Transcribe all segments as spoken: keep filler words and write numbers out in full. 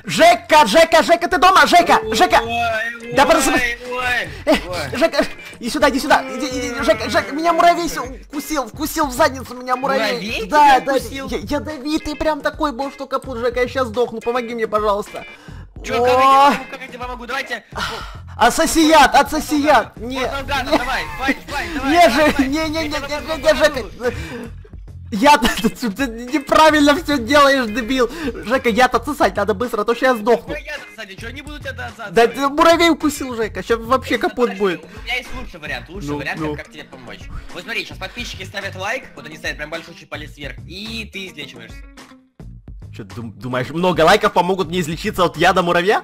Жека, Жека, Жека, ты дома? Жека, Жека! Ой, Да подожди, ой, ой. Жека, иди сюда, иди сюда, иди, иди, Жека, Жека, меня муравей вкусил, вкусил в задницу меня муравей. Муравей Да, тебя да, вкусил? я, ядовитый прям такой был, что капут, Жека, я сейчас сдохну, помоги мне, пожалуйста. Чё, О, как я помогу, как я тебе помогу? Давайте. Отсоси яд, отсоси яд. Не, Вот Наугада, давай, файн, файн, давай. не, давай, Жека, давай. не, не, не, Я не, тебе не, помогу, не, Жека. помогу. Я ты неправильно все делаешь, дебил. Жека, яд отсосать надо быстро, а то сейчас я сдохну. Какой яд отсадить? Чё, не буду тебя отсадить? Да ты муравей укусил, Жека, сейчас вообще капут будет. У меня есть лучший вариант, лучший Ну, вариант, ну. как тебе помочь. Вот смотри, сейчас подписчики ставят лайк, вот они ставят прям большой палец вверх, и ты излечиваешься. Что, думаешь, много лайков помогут мне излечиться от яда муравья?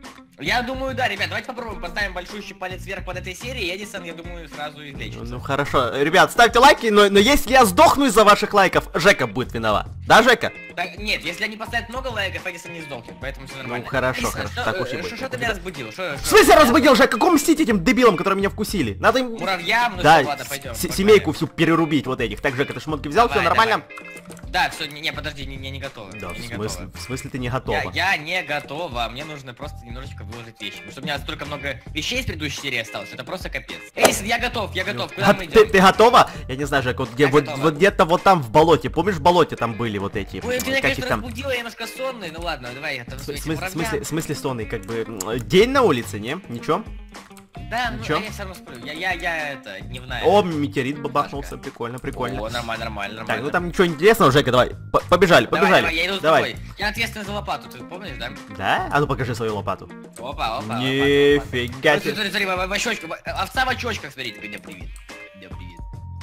Я думаю, да, ребят, давайте попробуем, поставим большой палец вверх под этой серией, и Эдисон, я думаю, сразу излечится. Ну хорошо, ребят, ставьте лайки, но, но если я сдохну из-за ваших лайков, Жека будет виноват. Да, Жека? Так, нет, если они поставят много лайков, Эдисон не сдохнет, поэтому все нормально. Ну, хорошо, Эдисон, хорошо, что, так э, уж и быть, Что так ты уж меня и разбудил? Что, В смысле разбудил, Жека? Какому мстить этим дебилам, которые меня вкусили? Надо им... Муравьям? Ну Да, что, ладно, пойдем. с- семейку всю перерубить вот этих. Так, Жека, ты шмотки взял, все Давай, нормально? Да, все, не, не, подожди, не, не, не готово. Да, я в не смысле, готова. в смысле ты не готова? Я, я не готова, мне нужно просто немножечко выложить вещи. Потому что у меня столько много вещей из предыдущей серии осталось, это просто капец. Эйсон, я готов, я готов, куда А мы ты, идем? ты готова? Я не знаю, Жека, вот, где, Я вот, готова. вот где-то вот там в болоте, помнишь, в болоте там были вот эти, Ой, ты меня, как их конечно, там... разбудила, я немножко сонный, ну ладно, давай, это В смысле, в смысле, в смысле сонный, как бы, м, день на улице, не? Ничего? Да, ну, Ничего? а я все равно сплю, я, я, я, это, дневная. О, метеорит бабахнулся, прикольно, прикольно. О, нормально, нормально, нормально. Так, ну там ничего интересного, Жека, давай, п- побежали, Давай, побежали. давай, я иду с Давай. тобой. Я ответственный за лопату, ты помнишь, да? Да? А ну покажи свою лопату. Опа, опа, Нифига опа. себе. Смотри, смотри, в очочках, овца в очочках, смотри, тебе привет. Тебе привет.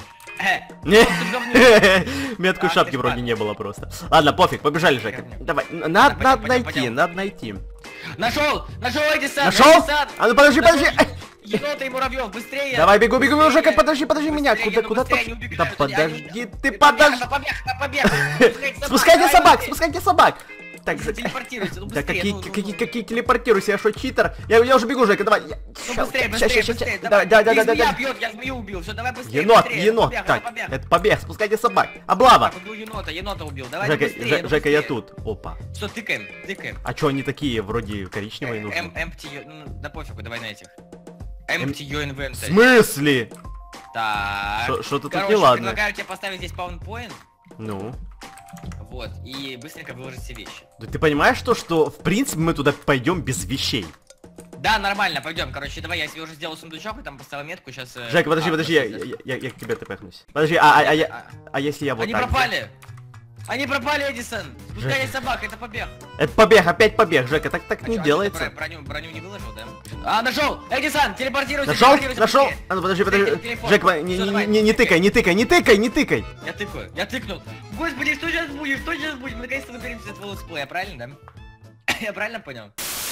Э, Не. ты говнюк. Метку Ах, шапки ты вроде шпак. не было просто. Ладно, пофиг, побежали, Жека. Говнюк. Давай, н- пойдем, надо, надо пойдем, найти, пойдем. надо найти. Нашел! Нашел Эдисон! Нашел? Эдисон! А ну подожди, Нашел подожди. Ай. Енота и муравьев, быстрее! Давай, бегу, бегу, Быстрее! Жека, подожди, подожди меня. Быстрее, Куда, еду куда быстрее, ты? они убегают, Да они- подожди, они- ты Побег, подожди. побег, побег! Спускайте собак, Спускайте давай собак, быстрее. спускайте собак. Так, Ну, Жека. телепортируйся, ну Да быстрее, какие, ну, ну, какие, ну. какие телепортируйся, я что, читер? Я, я уже бегу, Жека, давай. Я- Ну ща, быстрее, ща, быстрее, ща, ща, быстрее, ща. давай. Да, да, да, И да, змея да. бьет, я змею убил, все, давай быстрее, Енот, быстрее. енот, Побег, так, побег. это побег, спускайте собак. Облава. Так, убил енота, енота убил, давай Жека, быстрее, Ж- ну Жека, я быстрее. тут. Опа. Все, тыкаем, тыкаем. А чё они такие, вроде коричневые нужны? М, эмпти, ну, да пофигу, давай на этих. Empty your В inventory. смысле? Так. Шо- шо-то тут Короче, неладно. предлагаю тебе поставить здесь паунпоинт, Ну? вот, и быстренько выложить все вещи. Да ты понимаешь то, что в принципе мы туда пойдем без вещей? Да, нормально, пойдем. Короче, давай я себе уже сделал сундучок и там поставил метку, сейчас... Жека, подожди, подожди, я, я, я, я к тебе тпхнусь. Подожди, а, а, а, я, а если я вот Они так пропали! Они пропали, Эдисон! Спускай собак, это побег! сделаю? Это побег, опять побег, Жека, так так А не чё, а делается. чё ты бро- броню, броню не выложил, да? А, нашел! Эдисон, телепортируйся, Нашел? телепортируйся Нашел? быстрее. А ну подожди, Быстрее, подожди. телефон. Жека, не, Всё, не, давай, не, не тыкай, не тыкай, не тыкай, не тыкай! Я тыкаю, я тыкнул. Господи, что сейчас будет? Что сейчас будет? Мы наконец-то выберемся из этого летсплея, правильно, да? Я правильно понял?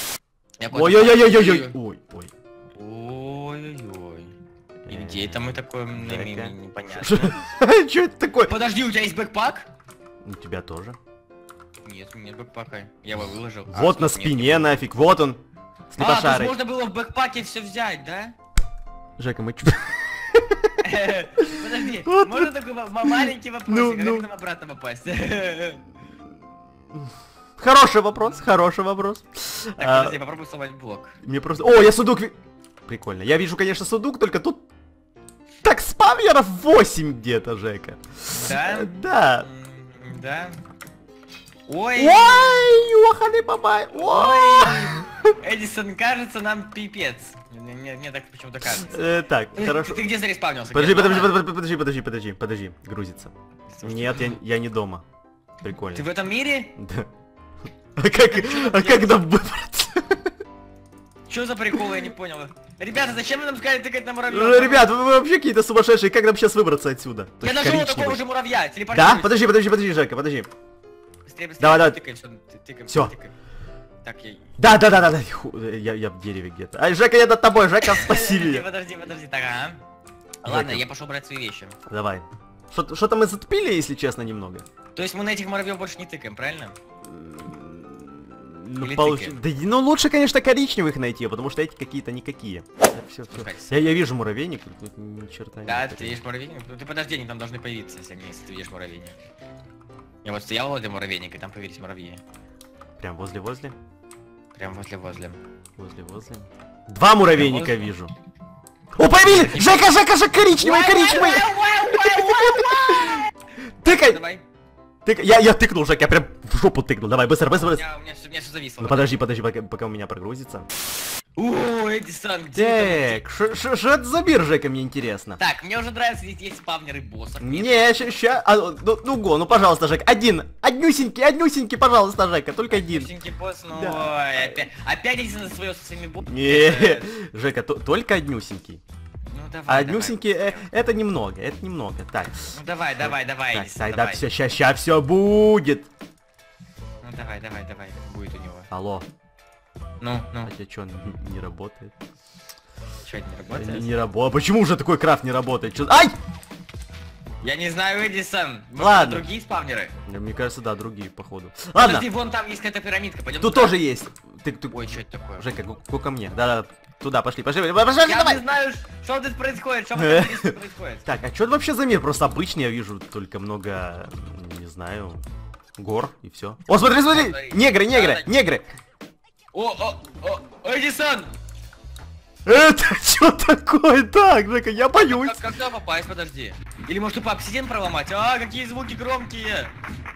Я понял. Ой-ой-ой-ой-ой-ой. Ой, ой. Ой-ой-ой. И где это мы такое м, Жека. не- не- непонятно? Что это такое? Подожди, у тебя есть бэкпак? У тебя тоже. Нет, нет бэкпака. Я его выложил. А, Вот на стоп, нет. спине нафиг, вот он. А, то есть Слепошарый. можно было в бэкпаке все взять, да? Жека, мы чё? Подожди, Вот можно такой ма- ма- маленький Ну, вопросик, а ну. как нам обратно попасть? Хороший вопрос, хороший вопрос. Так, А, подожди, попробуй сломать блок. Мне просто... О, я сундук... ви- Прикольно. Я вижу, конечно, сундук, только тут... Так, спавнеров восемь где-то, Жека. Да? Э, Да. М, Да? Ой! Ой, оханы бабай. Ой. Эдисон, кажется, нам пипец. Мне, мне- мне так почему-то кажется. Э, Так, Ты- хорошо. Ты где зареспавнился? Подожди, Где подожди, дома? подожди, подожди, подожди, подожди, подожди, грузится. Нет, я, я не дома. Прикольно. Ты в этом мире? Да. А как, а как нам выбраться? Что за прикол, я не понял. Ребята, зачем вы нам сказали тыкать на муравья? Ну, ребят, вы вы вообще какие-то сумасшедшие, как нам сейчас выбраться отсюда? То Я есть нашел коричневый. такого же муравья, телепортируйся. Да? Подожди, подожди, подожди, Жека, подожди. Быстрее, быстрее. Давай, давай. Тыкай, всё, ты- тыкай, Всё. тыкай. Так, я... Да, да, да, да, да. Ху, Я, я в дереве где-то. Ай, Жека, я над тобой, Жека, спаси Подожди, меня. подожди, подожди, так, ага. Ладно, Жека. я пошел брать свои вещи. Давай. Что- Что-то мы затупили, если честно, немного. То есть мы на этих муравьев больше не тыкаем, правильно? Ну, Или получ- тыкаем? да, ну лучше, конечно, коричневых найти, потому что эти какие-то никакие. Все, все. Спускайся. Я, я вижу муравейник, тут ни черта Да, нет. ты видишь муравейник? Ну ты подожди, они там должны появиться, если, они- если ты видишь муравейник. Я вот стоял возле муравейника, и там появились муравьи. Прям возле-возле. Прям возле-возле. Возле-возле. Два муравейника вижу. О, появились! Жека, Жека, Жека, коричневый, коричневый! Тыкай! Давай. Тык... Я, я тыкнул, Жек, я прям в жопу тыкнул. Давай, быстро, быстро, быстро. Я, у меня все, у меня все зависло. Ну подожди, подожди, пока, пока у меня прогрузится. О, Эдисон, где Так, что это за мир, Жека, мне интересно. Так, мне уже нравится, здесь есть спавнеры боссов. Не, ща, ща, а, ну, ну, го, ну, пожалуйста, Жек, один, однюсенький, однюсенький, пожалуйста, Жека, только один. Однюсенький босс, ну, Да. ой, опять, опять Эдисон свое со своими боссами. Не, Жека, то- только однюсенький. Ну, давай, А давай. однюсенький, э, это немного, это немного. Так, Ну, давай, давай, давай, так, Эдисон, так, да, давай. все, ща, ща, все будет. Ну, давай, давай, давай, будет у него. Алло, Ну, ну, а тебя что, не работает? что, не Не, работает? не работает. Почему уже такой крафт не работает? Чё- Ай! Я не знаю, Эдисон. Может, Ладно. это другие спавнеры? Мне кажется, да, другие, походу. Ладно, Подожди, вон там есть какая-то пирамидка, пойдем тут туда. тоже есть. Ты, ты... Ой, что это такое? Жека, ку- ку ко мне. Да, да, туда, пошли, пошли, пошли, Я давай. не знаю, что тут происходит, что тут происходит. Так, а что это вообще за мир? Просто обычный я вижу, только много, м, не знаю, гор и все. О, смотри, смотри! Смотри. Негры, негры, Да, да. негры! О, о, о, Эдисон! Это что такое? Так, Жека, я боюсь. Как, как туда попасть, подожди. Или может по обсидиан проломать? А, какие звуки громкие!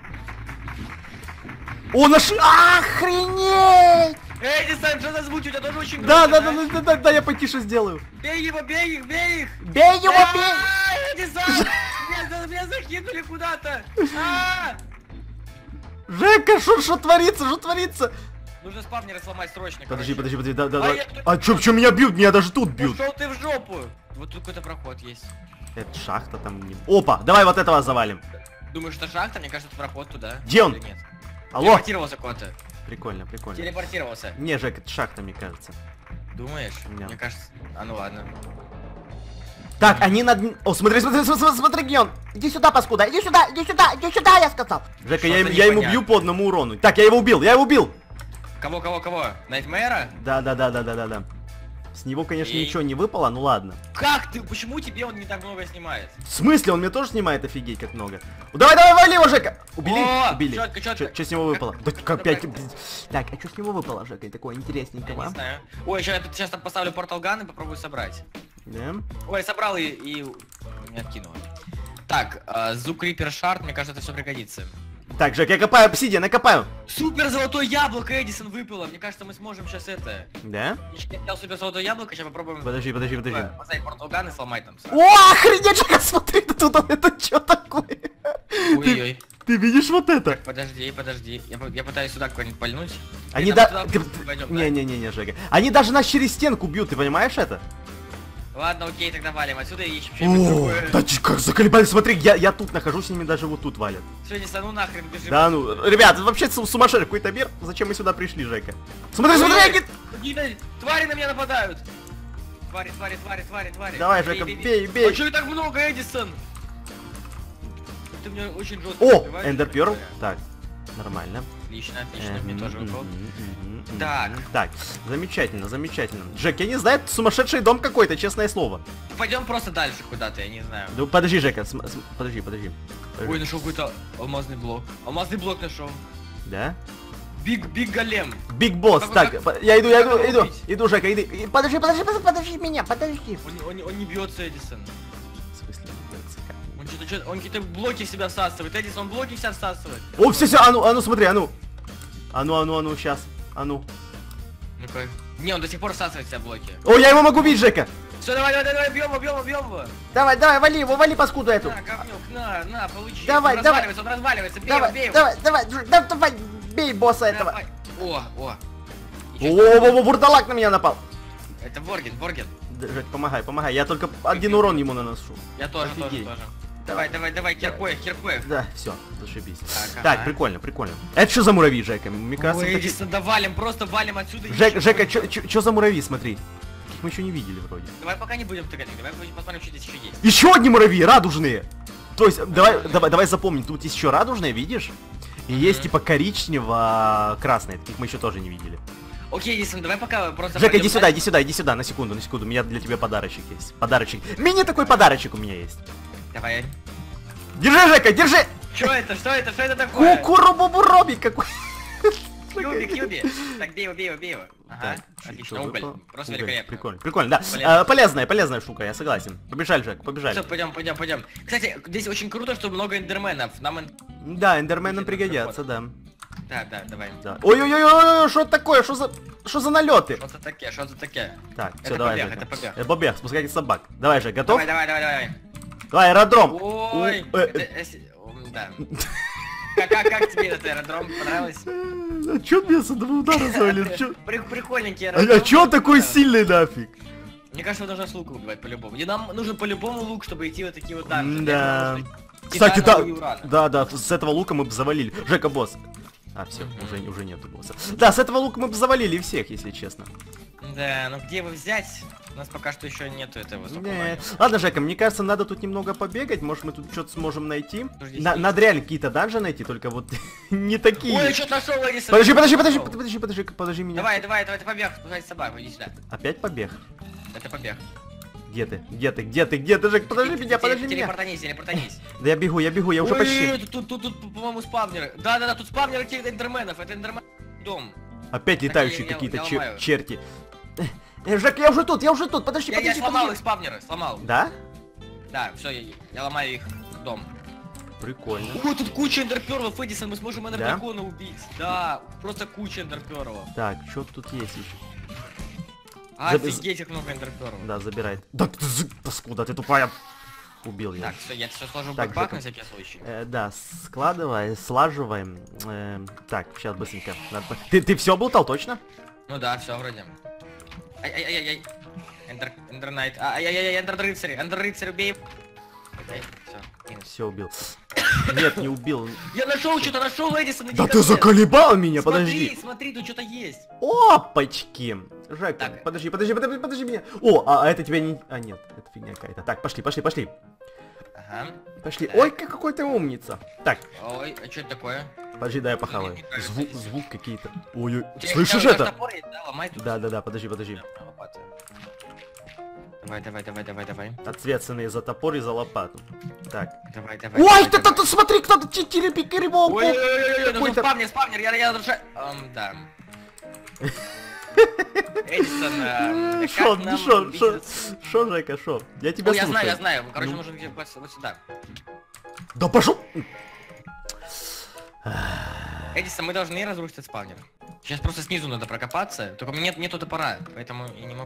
О, наши... Охренеть! Эдисон, что за звуки? У тебя тоже очень Да, громко, да, да, да, да, да, да, я потише сделаю. Бей его, бей их, бей их! Бей его, бей! А, Эдисон! Меня, за- меня закинули куда-то! А! Жека, что творится, что творится? Нужно спавнеры сломать срочно, Подожди, короче. подожди, подожди, да, да, А да. я тут- А чё, чё меня бьют? Меня даже тут бьют. Ушел ты в жопу! Вот тут какой-то проход есть. Это шахта там не... Опа, давай вот этого завалим. Думаешь, это шахта? Мне кажется, это проход туда. Где он? Или нет? Алло. Телепортировался куда-то. Прикольно, прикольно. Телепортировался. Не, Жек, это шахта, мне кажется. Думаешь? Да. Мне кажется... А ну ладно. Так, они над... О, смотри, смотри, смотри, смотри, где он. Иди сюда, паскуда, иди сюда, иди сюда, иди сюда, я сказал. Что-то Жека, я, я ему непонятно. бью по одному урону. Так, я его убил, я его убил. Кого, кого, кого? Найтмэра? Да, да, да, да, да, да, да. С него, конечно, И- ничего не выпало, ну ладно. Как ты? Почему тебе он не так много снимает? В смысле, он мне тоже снимает, офигеть, как много. О, давай, давай, вали его, Жека. Убили? О, Убили. чётко, чётко. Что с него выпало? Да как как это опять... правильно? Так, а что с него выпало, Жека? Такое Я интересненького. не знаю. Ой, сейчас я тут сейчас там поставлю портал ган и попробую собрать. Да? Ой, собрал и, и... не откинул. Так, э, Зук Рипер Шард, мне кажется, это все пригодится. Так, Жек, я копаю обсидиан, я копаю. Супер золотое яблоко Эдисон выпало. Мне кажется, мы сможем сейчас это... Да? Я взял супер золотое яблоко, сейчас попробуем... Подожди, подожди, подожди. э, Поставить портал ган и сломать там. сразу. О, охренеть, Жека, смотри, ты туда, это что такое? Ой-ой-ой. Ты видишь вот это? Подожди, подожди. Я, по- я пытаюсь сюда куда-нибудь пальнуть. Они Ты да... там ты- туда пойдём, да? Не-не-не, Жека. Они даже нас через стенку бьют, ты понимаешь это? Ладно, окей, тогда валим отсюда и ищем что-нибудь О, другое. да чё, как заколебали, смотри, я, я тут нахожусь, с ними даже вот тут валят. Всё, не ну нахрен, бежим. Да ну, ребят, это вообще су- сумасшедший какой-то мир, зачем мы сюда пришли, Жека? Смотри, смотри, Ой, они... какие-то твари на меня нападают. Твари, твари, твари, твари, твари. Давай, Жека, бей, бей. А чё их так много, Эдисон? Ты меня очень жестко О, убиваешь, Эндер честно Перл. говоря. Так, нормально. Отлично, отлично, мне Мгм, тоже выпал. мгм, мгм, мгм. Так. Так, замечательно, замечательно. Жек, я не знаю, это сумасшедший дом какой-то, честное слово. Пойдем просто дальше куда-то, я не знаю. Ну, подожди, Жека, см- см- подожди, подожди. Ой, Подожди. нашел какой-то алмазный блок. Алмазный блок нашел. Да? Биг, биг голем. Биг босс, Как- так, как- по- я иду, я как иду, его иду, убить? иду, Жека, иди. И- Подожди, подожди, подожди, подожди меня, подожди. Он, он, он не бьется, Эдисон. В смысле, не бьется, как? Он что-то, что он какие-то блоки в себя всасывает. Эдисон, он блоки в себя всасывает. О, все, все, а ну, а ну, смотри, а ну. А ну, а ну, а ну, сейчас. А ну. Ну-ка. Не, он до сих пор всасывает в себя блоки. О, я его могу убить, Жека. Все, давай, давай, давай, бьем его, бьем его, бьем его. Давай, давай, вали его, вали паскуду эту. На, говнюк, на, на, получи. Давай, он давай. разваливается, он разваливается, бей Давай, его, бей его. давай, давай, Дж- да, давай, бей босса этого. Давай. О, о. О, Ещё о, о, о, бурдалак на меня напал. что-то. Это Борген, Борген. Да, Жек, помогай, помогай, я только один урон ему наношу. Я тоже, тоже, Офигеть. тоже. Давай, давай, давай, Киркоев, Киркоев. Да, все, зашибись. Так, Так, ага. прикольно, прикольно. Это что за муравьи, Жека? Мне кажется, Ой, таки- Эдисон, да валим, просто валим отсюда. и Жек, ищем Жека, что-нибудь. что за муравьи, смотри. Их мы еще не видели вроде. Давай пока не будем тыкать, давай посмотрим, что здесь еще есть. Еще одни муравьи, радужные. То есть, давай, давай, давай запомним, тут есть еще радужные, видишь? И есть Мгм. типа коричнево-красные, таких мы еще тоже не видели. Окей, Эдисон, давай пока просто... Жека, пойдем иди сюда, дальше. иди сюда, иди сюда, на секунду, на секунду. У меня для тебя подарочек есть. Подарочек. Мини такой подарочек у меня есть. Давай. Держи, Жека, держи! Что это, что это, что это такое? Кукурубубуроби какой. Кьюби, Кьюби. Так, бей его, бей его, бей его. Ага, Так, отлично, что уголь. выпало? Просто Уголь. великолепно. Прикольно, прикольно, да. Полезно. А, полезная, полезная штука, я согласен. Побежали, Жек, побежали. Все, пойдем, пойдем, пойдем. Кстати, здесь очень круто, что много эндерменов. Нам эн- Да, эндерменам Будет пригодятся, да. Да, да, давай. Да. Ой-ой-ой, что такое? Что за... Что за налеты? Что-то такое, что-то такое. Так, все, Это давай, побег, Жека. это побег. Это побег, спускайте собак. Давай, Жек, готов? Давай, давай, давай, давай. Давай, аэродром. Ой, У, э, это, э, с- м, да. Как, как, как тебе этот аэродром понравилось? А чё мне с одного удара завалил? Чё? При- Прикольненький А, аэродром. а чё он такой Да. сильный нафиг? Мне кажется, нужно с лука убивать по-любому. И нам нужен по-любому лук, чтобы идти вот такие вот данжи. Да. Для этого нужно Кстати, да, титановый уран. да, да, с этого лука мы бы завалили. Жека, босс. А, все, Мгм. уже, уже нету босса. Да, с этого лука мы бы завалили всех, если честно. Да, ну где его взять? У нас пока что еще нету этого высокого. Не. уровня. Ладно, Жека, мне кажется, надо тут немного побегать. Может, мы тут что-то сможем найти. Подожди, На- здесь- надо реально какие-то данжи найти, только вот не такие. Ой, я что-то нашел, Эдисон. Подожди, подожди, подожди, Нашел. подожди, подожди, подожди меня. Давай, давай, давай, ты побег, спускай собаку, иди сюда. Опять побег? Это побег. Где ты? Где ты? Где ты? Где ты, Жек? Подожди Теле- меня, подожди теле- меня. Телепортанись, телепортанись. Да я бегу, я бегу, я уже Ой, почти. Тут, тут, тут, тут, по-моему, спавнеры. Да-да-да, тут спавнеры каких-то эндерменов. Это эндермен дом. Опять Так, летающие я- я- какие-то я чер- ломаю. черти. Э, Жек, я уже тут, я уже тут, подожди, Я, я подожди, сломал подожди. их спавнеры, сломал. Да? Да, все, я, я ломаю их дом. Прикольно. Ой, тут куча эндерперлов, Эдисон, мы сможем эндердракона убить. Да, просто куча эндерперлов. Так, что тут есть еще? Офигеть, как много эндерперлов. Да, забирай. Да ты з- паскуда, ты тупая. Убил я. Так, все, я все сложу в Так, бэкпак Жека. на всякий случай. Э, да, складывай, слаживаем. Эм, так, сейчас быстренько. Надо по- Ты, ты все облутал, точно? Ну да, все вроде. Ай-ай-ай-ай. Эндер, эндернайт. Ай-ай-ай, эндер рыцарь, эндер рыцарь, убей. Окей, все. Все убил. Нет, не убил. Я нашел что-то, нашел Эдисон, иди Да ко ты мне. заколебал меня, Смотри, подожди. смотри, тут что-то есть. Опачки. Жека, Так. подожди, подожди, подожди, подожди меня. О, а, а это тебя не... А, нет, это фигня какая-то. Так, пошли, пошли, пошли. Ага. Пошли. Так. Ой, как- какой ты умница. Так, Ой, а что это такое? подожди, дай я похаваю. Мне кажется, Звук, здесь- звук какие-то. Ой, ой. У тебя- Слышишь у тебя это? топор есть, да? Ломай тут. Да, да, да, подожди, подожди. Да, лопата. Давай, давай, давай, давай, давай. Ответственные за топор и за лопату. Так. Давай, давай. Ой, давай, ты, ты, давай. ты смотри, кто-то телепикеревал. Ой-ой-ой, ну Какой-то- спавнер, спавнер, я, я нарушаю... Эм, да. Эдисон, э, Шо, как нам шо, убить шо, этот- шо, Жека, шо? Я тебя Ой, я знаю, я слушаю. знаю. Короче, Ну. нужно где-то вот сюда. Да пошел! Эдисон, мы должны разрушить этот спавнер. Сейчас просто снизу надо прокопаться. Только у меня нет, нету топора, поэтому я не могу.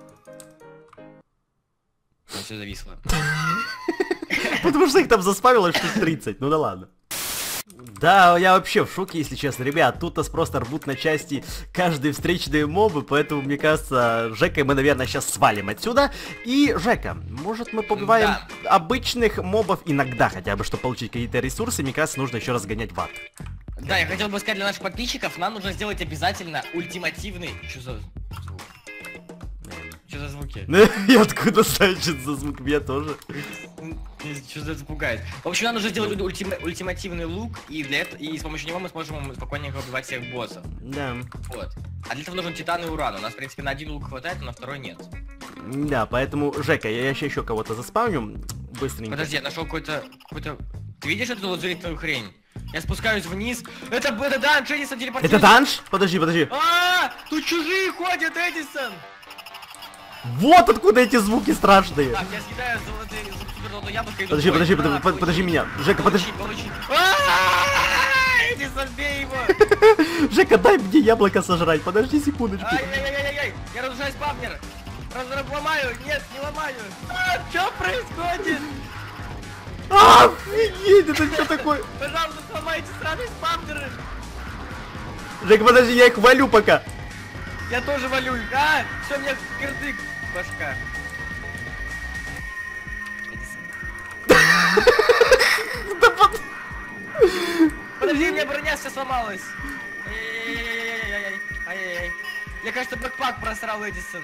Все зависло. Потому что их там заспавило штук тридцать, ну да ладно. Да, я вообще в шоке, если честно, ребят. Тут нас просто рвут на части каждые встречные мобы, поэтому, мне кажется, Жека мы, наверное, сейчас свалим отсюда. И, Жека, может мы побиваем Да. обычных мобов иногда хотя бы, чтобы получить какие-то ресурсы. Мне кажется, нужно еще раз гонять в ад. Да, я хотел бы сказать для наших подписчиков, нам нужно сделать обязательно ультимативный... Что за звук? Что за звуки? И откуда значит за звук? Меня тоже. Что за это пугает? В общем, нам нужно сделать ультима- ультимативный лук, и для этого, и с помощью него мы сможем спокойненько убивать всех боссов. Да. Вот. А для этого нужен титан и уран. У нас, в принципе, на один лук хватает, но на второй нет. Да, поэтому, Жека, я еще еще кого-то заспавню быстренько. Подожди, я нашел какой-то... какой-то... Ты видишь эту лазуритную хрень? Я спускаюсь вниз. Это, это данж, Эдисон, телепортируйся. Это данж? Подожди, подожди. А, тут чужие ходят, Эдисон! Вот откуда эти звуки страшные. Так, я съедаю золотое, супер золотое яблоко и иду Подожди, в бой. подожди, На, подожди, под- подожди получи. меня. Жека, подожди. Получи, получи. А, Эдисон, бей его! Жека, дай мне яблоко сожрать. Подожди секундочку. Ай-яй-яй-яй-яй! Я разрушаю спавнер! Раз ломаю! Нет, не ломаю! А, что происходит? Офигеть, это что такое? Пожалуйста, сломайте сраные спавнеры! Жека, подожди, я их валю пока. Я тоже валю их! А, все, мне кирдык башка! Да под- Подожди, у меня броня вся сломалась! Ай-яй-яй-яй-яй-яй! Ай-яй-яй! Мне кажется, бэкпак просрал Эдисон.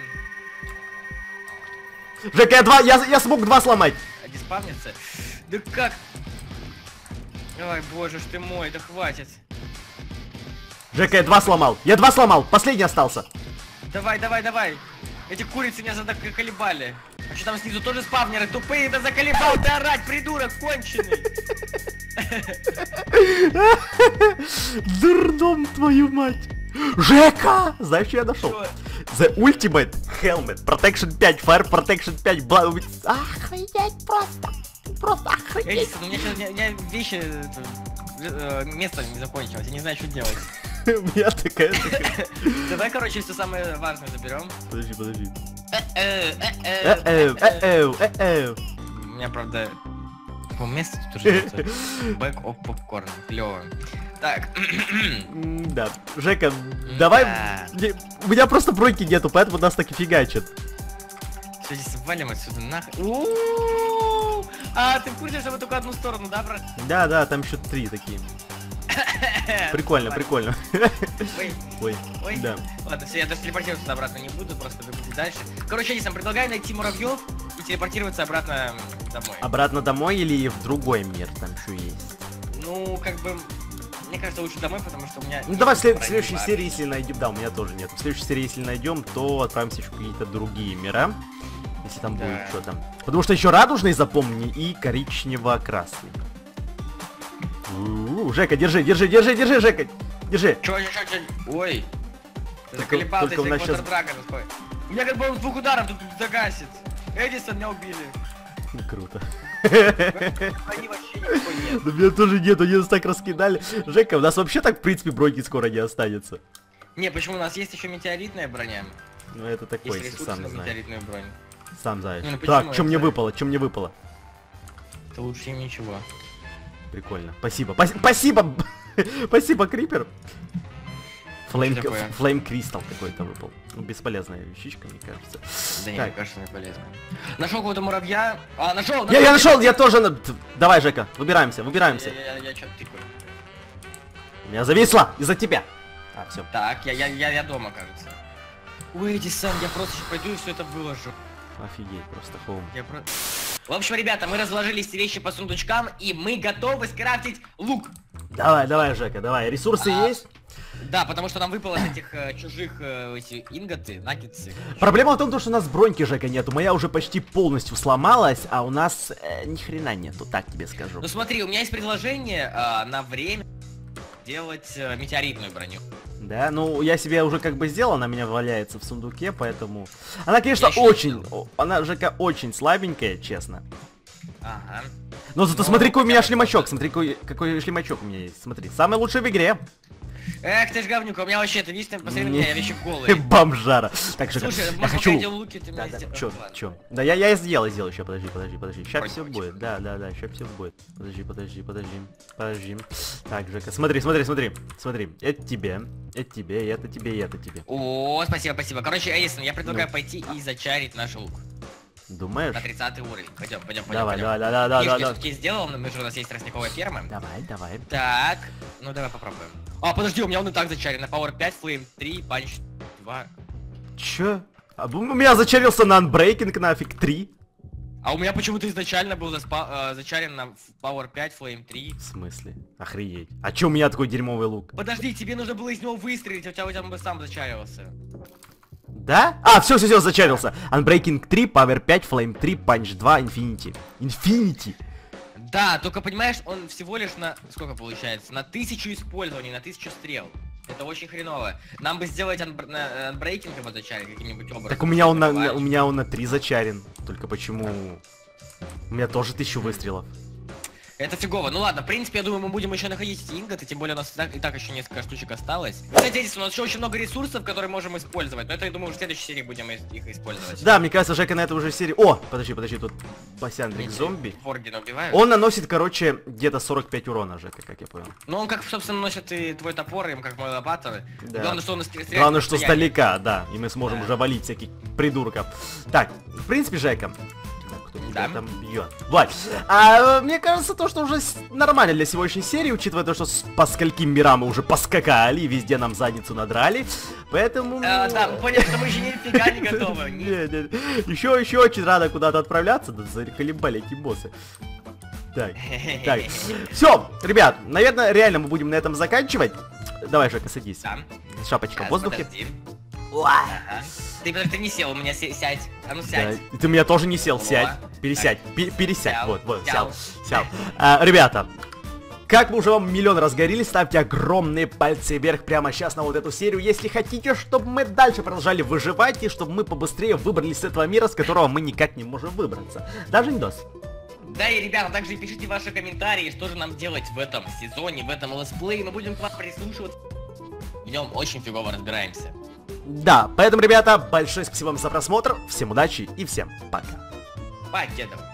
Жека, я два, я, я смог два сломать. А где спавнится? Да как? Ой, боже ж ты мой, да хватит. Жека, я два сломал. Я два сломал. Последний остался. Давай, давай, давай. Эти курицы меня заколебали. А что там снизу тоже спавнеры тупые? Да заколебал ты орать, придурок конченый. Дурдом, твою мать. Жека! Знаешь, что я нашел? Чё? The Ultimate Helmet Protection пять, Fire Protection пять, Bla- Охренеть просто! Просто охренеть! Эдисон, у меня сейчас у меня вещи, это, э, место не закончилось, я не знаю, что делать. У меня такая... такая- Давай, короче, все самое важное заберем. Подожди, подожди. Э-э, э-э, Э-эу, э-э. э-эу, э-эу. У меня, правда, по месту тут уже бэк оф попкорн. Клево. Так. М, Да. Жека, давай... Да. Не, У меня просто броньки нету, поэтому нас так и фигачит. Все, здесь валим отсюда нахуй. У-у-у. А, ты в курсе, что мы только одну сторону, да, брат? Да, да, там еще три такие. Прикольно, Ладно. прикольно. Ой, Ой, ой. да. Ладно, все, я даже телепортироваться обратно не буду, просто бегу дальше. Короче, Эдисон, предлагаю найти муравьев и телепортироваться обратно домой. Обратно домой или в другой мир там еще есть? Ну, как бы, мне кажется, лучше домой, потому что у меня... Ну давай в, след- в брони следующей вообще. серии, если найдем... Да, у меня тоже нет. В следующей серии, если найдем, то отправимся еще в какие-то другие мира. Если там Да. будет что там. Потому что еще радужный запомни и коричнево-красный. У-у-у, Жека, держи, держи, держи, держи, Жека. Держи. Чё, чё, чё, чё? Ой. Ты Только- заколебался, только у если нас щас- Квадр Драгон стой. У меня как бы он с двух ударов тут загасит. Эдисон, меня убили. Круто. Они вообще никакой нет. Да меня тоже нет, они нас так раскидали. Жека, у нас вообще так, в принципе, броньки скоро не останется. Не, почему у нас есть еще метеоритная броня? Ну это такой, Есть если ресурсы сам на знаешь. метеоритную бронь. Сам знаешь. Не, ну почему Так, что мне это? выпало, что мне выпало? Это лучше, чем ничего. Прикольно. Спасибо. Пас- Спасибо! Спасибо, Крипер. Флейм, Что такое? флейм Кристалл какой-то выпал. Ну, бесполезная вещичка, мне кажется. Да не, Так. мне кажется, не полезно. Нашел какого-то муравья. А, нашел! Я, я нашел, я тоже... на- Т- Давай, Жека, выбираемся, выбираемся. Я, я, я, я что-то тыкаю. Я зависла из-за тебя. А, все. Так, я, я, я, я дома, кажется. Ой, Эдисон, я просто сейчас пойду и все это выложу. Офигеть, просто хоум. Я про... В общем, ребята, мы разложили все вещи по сундучкам, и мы готовы скрафтить лук. Давай, давай, Жека, давай. Ресурсы А. есть? Да, потому что нам выпало из этих э, чужих э, эти инготы, наггетсы. Проблема в том, что у нас броньки, Жека, нету. Моя уже почти полностью сломалась, а у нас э, ни хрена нету, так тебе скажу. Ну смотри, у меня есть предложение э, на время делать э, метеоритную броню. Да, ну я себе уже как бы сделал, она у меня валяется в сундуке, поэтому... Она, конечно, Я ещё не очень... сделал. о, Она, Жека, очень слабенькая, честно. Ага. Но зато Ну, смотри, какой у меня хотя бы шлемачок, правда. смотри, какой, какой шлемачок у меня есть. Смотри, самый лучший в игре. Эх, ты ж говнюк, у меня вообще, ты видишь, ты посмотри на Не. меня, я вещи голый. Бомжара. Так, Жека, Слушай, я может, пока хочу... я делаю луки, ты Да, мне да, сделаешь. чё, Ладно. чё? Да, я, я сделал, сделал еще, подожди, подожди, подожди. Сейчас Вроде все хочешь. будет, да, да, да, сейчас все будет. Подожди, подожди, подожди, подожди. Так, Жека, смотри, смотри, смотри, смотри. Это тебе, это тебе, это тебе, и это тебе. О, спасибо, спасибо. Короче, Эдисон, я предлагаю Ну. пойти и зачарить наш лук. Думаешь? На тридцатый уровень. Пойдем, пойдем, пойдем. Давай, пойдем. давай, да, да, да, Книжки да, да. все-таки сделал, но мы же у нас есть тростниковая ферма. Давай, давай. Так, ну давай попробуем. А, подожди, у меня он и так зачарен. На Power пять, Flame три, Punch два. Чё? А, у меня зачарился на Unbreaking нафиг три. А у меня почему-то изначально был заспа- э, зачарен на Power пять, Flame три. В смысле? Охренеть. А чё у меня такой дерьмовый лук? Подожди, тебе нужно было из него выстрелить, а у тебя, у тебя бы сам зачаривался. Да? А, все, все, все, зачарился. Unbreaking три, Power пять, Flame три, Punch два, Infinity. Infinity. Да, только понимаешь, он всего лишь на... Сколько получается? На тысячу использований, на тысячу стрел. Это очень хреново. Нам бы сделать анбр... на анбрейкинг его зачарить каким-нибудь образом. Так у меня он на, Понимаешь? у меня он на три зачарен. Только почему... У меня тоже тысячу выстрелов. Это фигово. Ну ладно, в принципе, я думаю, мы будем еще находить эти инготы, тем более у нас и так, и так еще несколько штучек осталось. Кстати, Эдисон, у нас еще очень много ресурсов, которые можем использовать, но это, я думаю, уже в следующей серии будем из- их использовать. Да, мне кажется, Жека на это уже серии... О, подожди, подожди, тут Басяндрик Эти зомби. Воргина убивают. Он наносит, короче, где-то сорок пять урона, Жека, как я понял. Ну он как, собственно, носит и твой топор, им как мой лопата. Да. Главное, что он стреляет. Главное, на что расстоянии. сдалека, да. И мы сможем Да. уже валить всяких придурков. Так, в принципе, Жека... Так, кто тебя Да. там бьет? Влад, а, э, мне кажется, то, что уже с- нормально для сегодняшней серии, учитывая то, что с- по скольким мирам мы уже поскакали, и везде нам задницу надрали. Поэтому... Э, да, мы поняли, что мы еще нифига не готовы. Ни- Не, не, еще, еще очень рано куда-то отправляться, да заколебали эти боссы. Так, так, все, ребят, наверное, реально мы будем на этом заканчивать. Давай, Жека, садись. Да. Шапочка А, в воздухе. подожди. Уа! Ага. Ты, подожди, ты не сел, у меня се- сядь. А ну Да, сядь. и ты меня тоже не сел, Во. сядь, пересядь, пе- пересядь, Сял, вот, вот, сял. сял, сял. А, ребята, как мы уже вам миллион раз говорили, ставьте огромные пальцы вверх прямо сейчас на вот эту серию, если хотите, чтобы мы дальше продолжали выживать и чтобы мы побыстрее выбрались с этого мира, с которого мы никак не можем выбраться. Даже Индос. Да, и, ребята, также пишите ваши комментарии, что же нам делать в этом сезоне, в этом летсплее. Мы будем к вам прислушиваться. В нем очень фигово разбираемся. Да, поэтому, ребята, большое спасибо вам за просмотр, всем удачи и всем пока. Покедов.